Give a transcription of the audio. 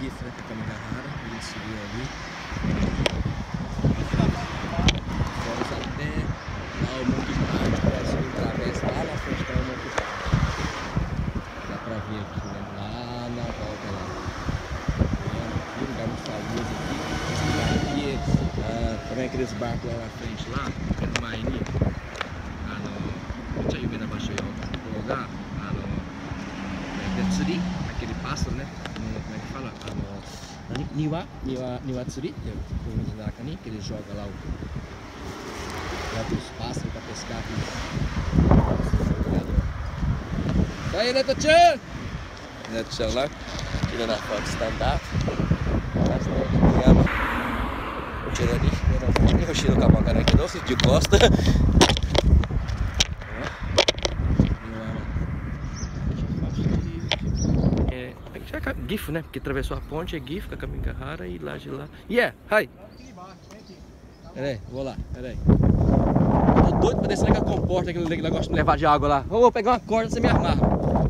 GIF, né, pra Kamigahara, a gente subiu ali. Fomos até lá o Monkey Park, parece que atravessa lá na frente tá o Monkey Park. Dá pra ver aqui, né, lá na volta lá. Um lugar muito famoso aqui. Esse lugar aqui, também aqueles barcos lá na frente lá, no Maini. Lugar, Tsuri, aquele pássaro, né? Como é que fala? Niwa Tsuri, que eles jogam lá os pássaros para pescar aqui. Tá aí, Neto-chan! Neto-chan lá, tirando a foto stand-up. Tirando o Shiro Kamakara aqui, de costa. GIF, né? Porque atravessou a ponte, é GIF, com a Kamigahara e lá de lá. Yeah, hi! Peraí, vou lá, peraí. Tô doido pra descer naquela comporta, aquele negócio de me levar de água lá. Vou pegar uma corda e você me amarra.